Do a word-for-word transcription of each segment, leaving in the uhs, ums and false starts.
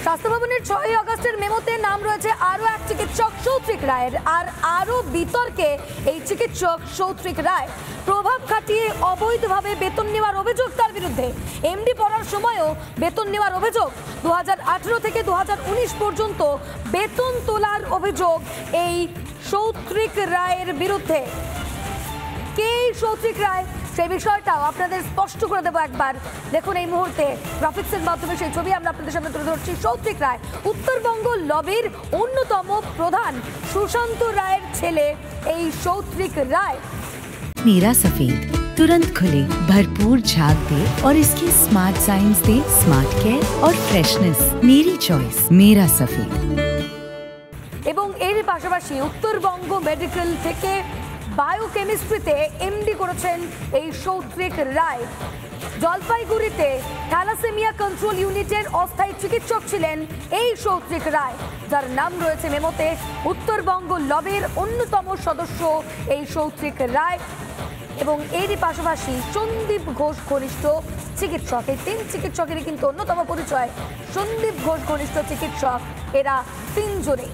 স্বাস্থ্য ভবনের ছয়ই আগস্টের মেমোতে নাম রয়েছে আরও এক চিকিৎসক সৌত্রিক রায়ের। আর আরও বিতর্কে এই চিকিৎসক সৌত্রিক রায় প্রভাব খাটিয়ে অবৈধভাবে বেতন নেওয়ার অভিযোগ তার বিরুদ্ধে। এমডি পড়ার সময়ও বেতন নেওয়ার অভিযোগ। দু হাজার আঠেরো থেকে দু হাজার উনিশ পর্যন্ত বেতন তোলার অভিযোগ এই সৌত্রিক রায়ের বিরুদ্ধে। কে সৌত্রিক রায় সেই বিষয়টাও আপনাদের স্পষ্ট করে দেবো একবার। দেখুন এই মুহূর্তে গ্রাফিক্সের মাধ্যমে সেই ছবি আমরা আপনাদের সামনে তুলে ধরছি। সৌত্রিক রায় উত্তরবঙ্গ লবির অন্যতম প্রধান সুশান্ত রায়ের ছেলে এই সৌত্রিক রায়। मेरा सफेद तुरंत खुले, भरपूर झाग दे और इसकी स्मार्ट साइंस दे स्मार्ट केयर और फ्रेशनेस। मेरी चॉइस मेरा सफेद। এবং এর পাশাপাশি উত্তরবঙ্গ মেডিকেল থেকে বায়োকেমিস্ট্রিতে এমডি করেছেন এই সৌত্রিক রায়। জলপাইগুড়িতে থ্যালাসেমিয়া কন্ট্রোল ইউনিটের অস্থায়ী চিকিৎসক ছিলেন এই সৌত্রিক রায়, যার নাম রয়েছে মেমোতে। উত্তরবঙ্গ লবির অন্যতম সদস্য এই সৌত্রিক রায় এবং এরই পাশাপাশি সন্দীপ ঘোষ ঘনিষ্ঠ চিকিৎসক। এই তিন চিকিৎসকেরই কিন্তু অন্যতম পরিচয় সন্দীপ ঘোষ ঘনিষ্ঠ চিকিৎসক। এরা তিনজনেই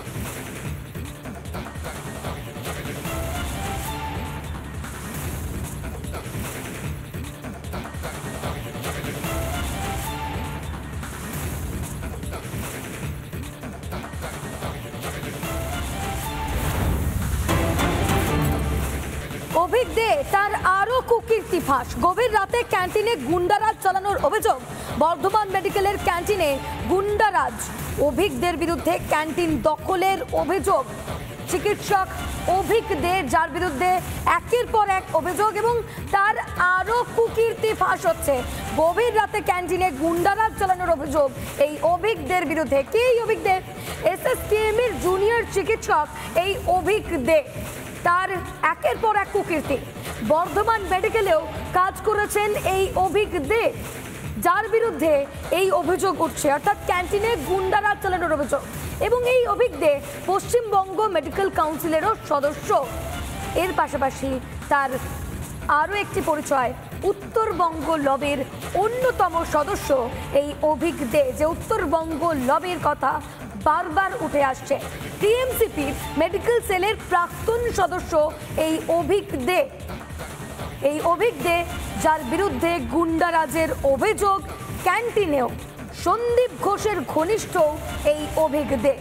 অভিক দে তার আরো কুকীর্তি ফাঁস। গভীর রাতে ক্যান্টিনে গুন্ডারাজ চালানোর অভিযোগ। বর্ধমান মেডিকেলের ক্যান্টিনে গুন্ডারাজ। অভিক দের বিরুদ্ধে ক্যান্টিন দখলের অভিযোগ। চিকিৎসক অভিক দে যার বিরুদ্ধে একের পর এক অভিযোগ এবং তার আরো কুকীর্তি ফাঁস হচ্ছে। গভীর রাতে ক্যান্টিনে গুন্ডারাজ চালানোর অভিযোগ এই অভিক দের বিরুদ্ধে। কে এই অভিক দে? এসএসকেএম এর জুনিয়র চিকিৎসক এই অভিক দে। তার একের পর এক কুকীর্তি। বর্ধমান মেডিকেলেও কাজ করেছেন এই অভিক দে, যার বিরুদ্ধে এই অভিযোগ উঠছে, অর্থাৎ ক্যান্টিনে গুন্ডারাজ চালানোর অভিযোগ। এবং এই অভিক দে পশ্চিমবঙ্গ মেডিকেল কাউন্সিলেরও সদস্য। এর পাশাপাশি তার আরও একটি পরিচয় উত্তরবঙ্গ লবির অন্যতম সদস্য এই অভিক দে, যে উত্তরবঙ্গ লবির কথা বারবার উঠে আসছে। টিএমসিপির মেডিকেল সেলের প্রাক্তন সদস্য এই অভিক দে। এই অভিক দে যার বিরুদ্ধে গুন্ডারাজের অভিযোগ ক্যান্টিনেও। সন্দীপ ঘোষের ঘনিষ্ঠ এই অভিক দে।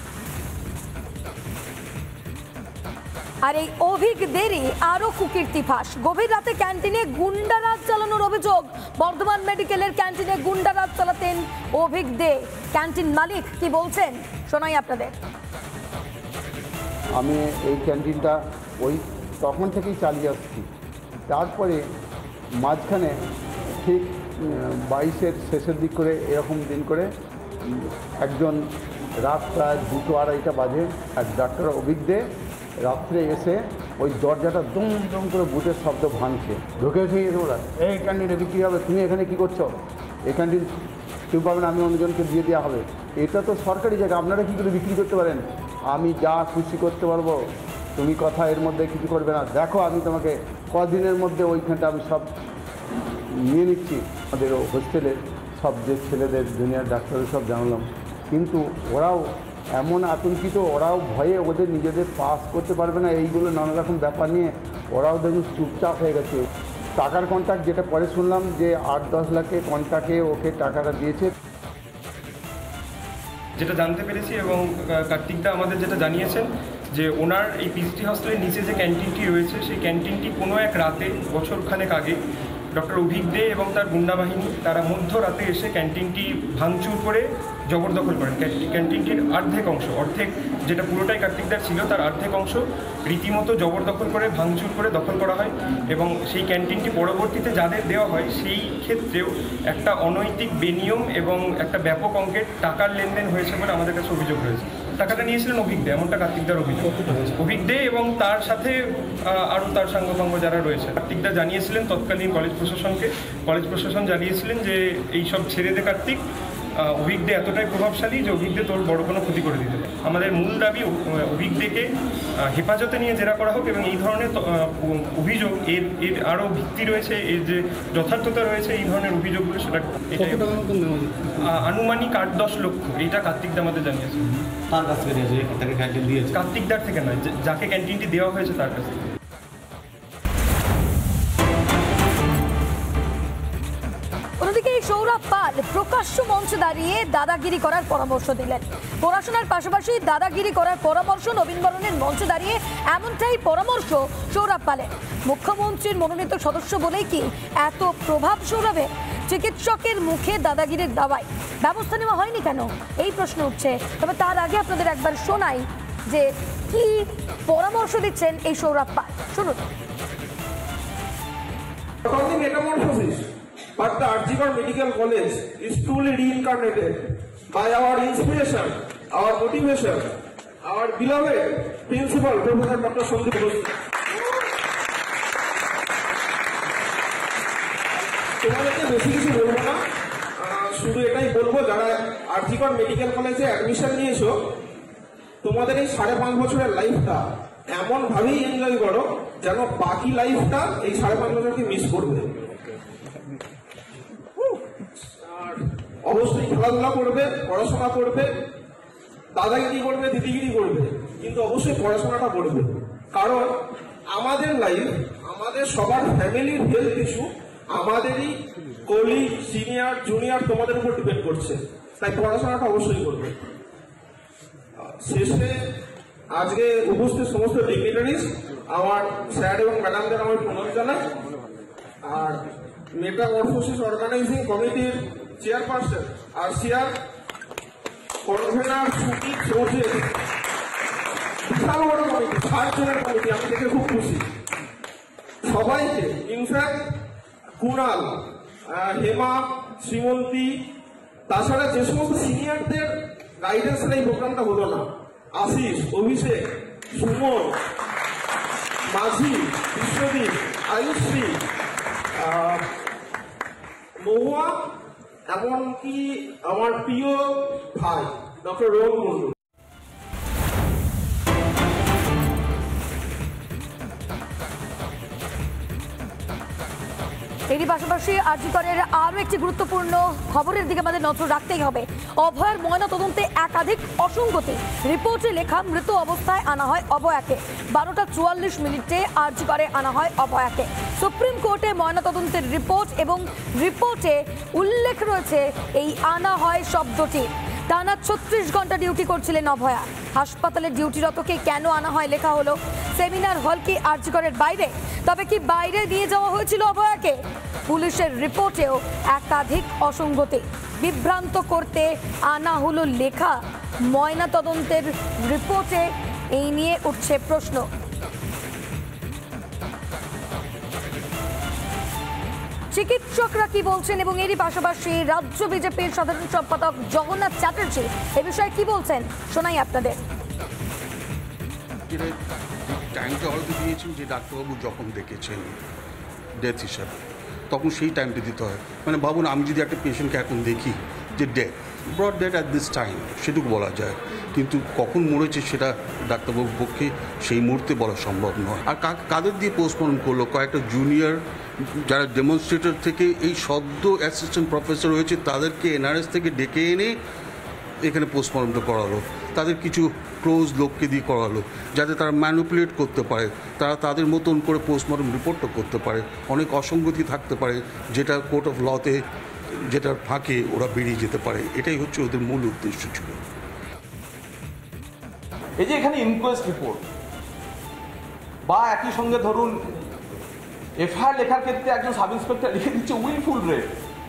আর এই অভিক দেরই আরো কুকীর্তি ফাঁস। গভীর রাতে ক্যান্টিনে গুন্ডারাজ চালানোর অভিযোগ। বর্ধমান মেডিকেলের ক্যান্টিনে গুন্ডারাজ চালাতেন অভিক দে। ক্যান্টিন মালিক কি বলছেন শোনাই আপনাদের। আমি এই ক্যান্টিনটা ওই তখন থেকেই চালিয়ে আসছি। তারপরে মাঝখানে ঠিক বাইশের শেষের দিক করে এরকম দিন করে একজন রাত প্রায় দুটো আড়াইটা বাজে এক ডাক্তার অভিক দে রাত্রে এসে ওই দরজাটা দম দম করে বুটের শব্দ ভাঙছে। ঢুকে এসে তোমরা এই ক্যান্টিনে বিক্রি হবে, তুমি এখানে কী করছো? এই ক্যান্টিন কেউ পাবে না, আমি অন্যজনকে দিয়ে দেওয়া হবে। এটা তো সরকারি জায়গা, আপনারা কী করে বিক্রি করতে পারেন? আমি যা খুশি করতে পারবো, তুমি কথা এর মধ্যে কিছু করবে না। দেখো আমি তোমাকে কদিনের মধ্যে ওইখানটা আমি সব নিয়ে নিচ্ছি। আমাদের হোস্টেলের সব যে ছেলেদের জুনিয়র ডাক্তারদের সব জানলাম, কিন্তু ওরাও এমন আতঙ্কিত, ওরাও ভয়ে ওদের নিজেদের পাস করতে পারবে না এইগুলো নানা রকম ব্যাপার নিয়ে ওরাও দেখুন চুপচাপ হয়ে গেছে। টাকার কন্ট্রাক্ট যেটা পরে শুনলাম যে আট দশ লাখে কন্ট্রাক্টে ওকে টাকাটা দিয়েছে, যেটা জানতে পেরেছি। এবং কার্তিকদা আমাদের যেটা জানিয়েছেন যে ওনার এই পিএইচডি হস্টেলের নিচে যে ক্যান্টিনটি রয়েছে সেই ক্যান্টিনটি কোনো এক রাতে বছরখানেক আগে ডক্টর অভিক দে এবং তার গুন্ডা বাহিনী তারা মধ্যরাতে এসে ক্যান্টিনটি ভাঙচুর করে জবরদখল করেন। ক্যান্টিনটির অর্ধেক অংশ, অর্ধেক যেটা পুরোটাই কার্তিকদার ছিল তার অর্ধেক অংশ রীতিমতো জবরদখল করে ভাঙচুর করে দখল করা হয়। এবং সেই ক্যান্টিনটি পরবর্তীতে যাদের দেওয়া হয় সেই ক্ষেত্রেও একটা অনৈতিক বেনিয়ম এবং একটা ব্যাপক অঙ্কের টাকার লেনদেন হয়েছে বলে আমাদের কাছে অভিযোগ রয়েছে। টাকাটা নিয়েছিলেন অভিক দে, এমনটা কার্তিকদার অভিযোগ। অভিক দে এবং তার সাথে আরও তার সাঙ্গপাঙ্গ যারা রয়েছে। কার্তিকদা জানিয়েছিলেন তৎকালীন কলেজ প্রশাসনকে, কলেজ প্রশাসন জানিয়েছিলেন যে এই সব ছেড়ে দে কার্তিক, অভিজ্ঞ এতটাই প্রভাবশালী যে অভিজ্ঞ তোর বড় কোনো ক্ষতি করে দিতে পারে। আমাদের মূল দাবি অভিজ্ঞকে হেফাজতে নিয়ে জেরা করা হোক এবং এই ধরনের অভিযোগ এর এর আরও ভিত্তি রয়েছে, এর যে যথার্থতা রয়েছে এই ধরনের অভিযোগগুলো সেটা আনুমানিক আট দশ লক্ষ, এইটা কার্তিকদা আমাদের জানিয়েছে। তার কাছ থেকে তাকে ক্যান্টিন দিয়েছে? কার্তিকদার থেকে নয়, যাকে ক্যান্টিনটি দেওয়া হয়েছে তার কাছ থেকে। অন্যদিকে এই সৌরভ পাল প্রকাশ্য মঞ্চে দাঁড়িয়ে দাদাগিরি করার পরামর্শ দিলেন। পড়াশোনার পাশাপাশি দাদাগিরি করার পরামর্শ নবীন বরণের মঞ্চে দাঁড়িয়ে এমনটাই পরামর্শ সৌরভ পালের। মুখ্যমন্ত্রীর মনোনীত সদস্য বলেই কি এত প্রভাব সৌরভে? চিকিৎসকের মুখে দাদাগিরির দাওয়ায় ব্যবস্থা নেওয়া হয়নি কেন, এই প্রশ্ন উঠছে। তবে তার আগে আপনাদের একবার শোনাই যে কি পরামর্শ দিচ্ছেন এই সৌরভ পাল, শুনুন। But the Arjigar Medical College is truly reincarnated by our inspiration, our motivation, our beloved principal, Professor Doctor Sandeep Ghosh. তোমাদেরকে বেশি কিছু বলবো না, শুধু এটাই বলবো যারা আরজিকর মেডিকেল কলেজে অ্যাডমিশন নিয়েছো তোমাদের এই সাড়ে পাঁচ বছরের লাইফটা এমন ভাবেই এনজয় করো যেন বাকি লাইফটা এই সাড়ে পাঁচ বছরকে মিস করবে। অবশ্যই খেলাধুলা করবে, পড়াশোনা করবে, দাদাগিরি করবে, দিদিগিরি করবে, কিন্তু অবশ্যই পড়াশোনাটা করবে। কারণ আমাদের লাইফ, আমাদের সবার ফ্যামিলির হেলথ ইস্যু আমাদেরই কলিগ, সিনিয়র, জুনিয়র তোমাদের উপর ডিপেন্ড করছে, তাই পড়াশোনাটা অবশ্যই করবে। শেষে আজকে উপস্থিত সমস্ত ডিগনিটারিজ, আমার স্যার এবং ম্যাডামদের আমার প্রণাম জানাই। আর মেটামরফোসিস অর্গানাইজিং কমিটির চেয়ারপারসন আর সিআর কনভেনার সুদীপ চৌধুরী, বিশাল বড় কমিটি, ষাট জনের কমিটি, আমি দেখে খুব খুশি। সবাইকে, ইনফ্যাক্ট কুণাল, হেমা, শ্রীমন্তী, তাছাড়া যে সমস্ত সিনিয়রদের গাইডেন্সের এই প্রোগ্রামটা হতো না, আশিস, অভিষেক, সুমন, মাঝি, বিশ্বদীপ, আয়ুশ্রী, মহুয়া, এমনকি আমার প্রিয় ভাই ডক্টর রোহন মন্ডল। এরই পাশাপাশি আরজিকরের আরও একটি গুরুত্বপূর্ণ খবরের দিকে আমাদের নজর রাখতেই হবে। অভয়ার ময়না তদন্তে একাধিক অসঙ্গতি, রিপোর্টে লেখা মৃত অবস্থায় আনা হয় অভয়াকে, বারোটা চুয়াল্লিশ মিনিটে আরজিকরে আনা হয় অভয়াকে। সুপ্রিম কোর্টে ময়না তদন্তের রিপোর্ট এবং রিপোর্টে উল্লেখ রয়েছে এই আনা হয় শব্দটি। টানা ছত্রিশ ঘন্টা ডিউটি করছিলেন অভয়া, হাসপাতালে ডিউটিরতকে কেন আনা হয় লেখা হলো। সেমিনার হল কি আরজিকরের বাইরে? তবে কি বাইরে নিয়ে যাওয়া হয়েছিল অভয়াকে? পুলিশের রিপোর্টেও একাধিক অসঙ্গতি, বিভ্রান্ত করতে আনা হলো লেখা। ময়না তদন্তের রিপোর্টে এই নিয়ে উঠছে প্রশ্ন। চিকিৎসকরা কি বলছেন এবং এরই পাশাপাশি রাজ্য বিজেপির সাধারণ সম্পাদক জগন্নাথ চ্যাটার্জি এ বিষয়ে কি বলছেন শোনাই আপনাদের। টাইমটা হয়তো দিয়েছেন যে ডাক্তারবাবু যখন দেখেছেন ডেথ হিসাবে, তখন সেই টাইমটা দিতে হয়। মানে ভাবুন, আমি যদি একটা পেশেন্টকে এখন দেখি যে death, brought death at this time, সেটুকু বলা যায়, কিন্তু কখন মরেছে সেটা ডাক্তারবাবুর পক্ষে সেই মুহূর্তে বলা সম্ভব নয়। আর কাদের দিয়ে পোস্টমর্টম করলো? কয়েকটা জুনিয়র যারা ডেমনস্ট্রেটর থেকে এই সদ্য অ্যাসিস্ট্যান্ট প্রফেসর হয়েছে তাদেরকে এনআরএস থেকে ডেকে এনে এখানে পোস্টমর্টমটা করালো। তাদের কিছু ক্লোজ লোককে দিয়ে করালো যাতে তারা ম্যানিপুলেট করতে পারে, তারা তাদের মতন করে পোস্টমর্টম রিপোর্টটা করতে পারে। অনেক অসঙ্গতি থাকতে পারে যেটা কোর্ট অফ লতে, যেটার ফাঁকে ওরা বেরিয়ে যেতে পারে। এটাই হচ্ছে ওদের মূল উদ্দেশ্য ছিল। এই যে এখানে ইনকোয়েস্ট রিপোর্ট বা একই সঙ্গে ধরুন এফআইআর লেখার ক্ষেত্রে একজন সাব ইন্সপেক্টর লিখে দিচ্ছে উইলফুল রেপ,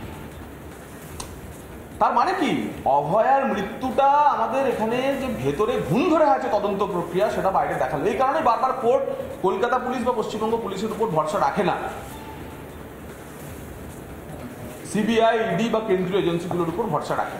তার মানে কি অভয়ার মৃত্যুটা আমাদের এখানে যে ভেতরে ঘুম ধরে আছে তদন্ত প্রক্রিয়া সেটা বাইরে দেখালো। এই কারণে বারবার কোর্ট কলকাতা পুলিশ বা পশ্চিমবঙ্গ পুলিশের উপর ভরসা রাখে না, সিবিআই, ইডি বা কেন্দ্রীয় এজেন্সিগুলোর উপর ভরসা রাখে।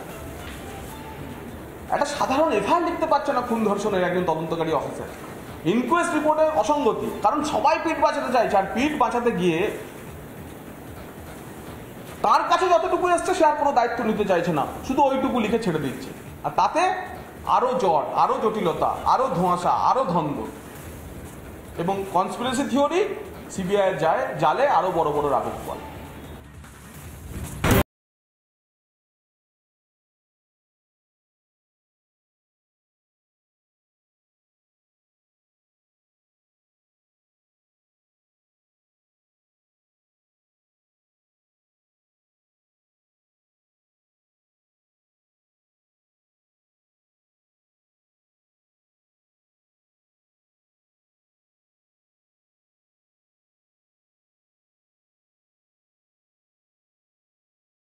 একটা সাধারণ এফআইআর লিখতে পারছে না খুন ধর্ষণের একজন তদন্তকারী অফিসার। ইনকোয়েস্ট রিপোর্টের অসঙ্গতি, কারণ সবাই পিঠ বাঁচাতে চাইছে, আর পিঠ বাঁচাতে গিয়ে তার কাছে যতটুকু এসছে সে আর কোনো দায়িত্ব নিতে চাইছে না, শুধু ওইটুকু লিখে ছেড়ে দিচ্ছে। আর তাতে আরও জট, আরও জটিলতা, আরও ধোঁয়াশা, আরও ধন্দ এবং কনস্পিরেসি থিওরি সিবিআইয়ের যায় জালে আরও বড় বড় রাঘব পাল।